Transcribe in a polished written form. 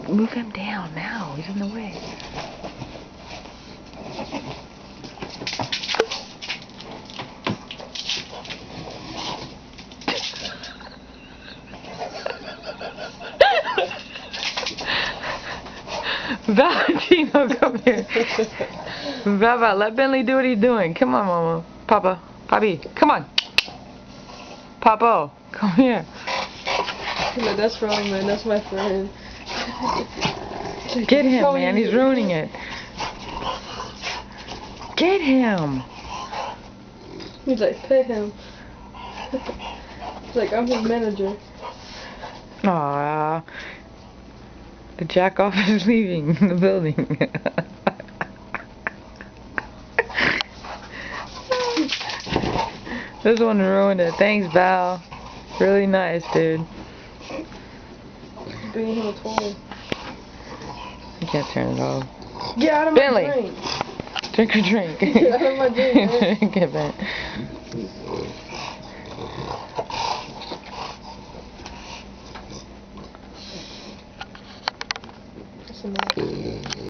Move him down now. He's in the way. Valentino, come here. Baba, let Bentley do what he's doing. Come on, Mama. Papa. Papi, come on. Papo, come here. No, that's wrong, man. That's my friend. Get him, man. He's ruining it. Get him. He's like, pay him. He's like, I'm his manager. Aww. The jack off is leaving the building. This one ruined it. Thanks, Val. Really nice, dude. Bringing him a toy. I can't turn it off. Get out of Bentley. my drink. Drink or drink? Get out of my drink, man. Drink it, man.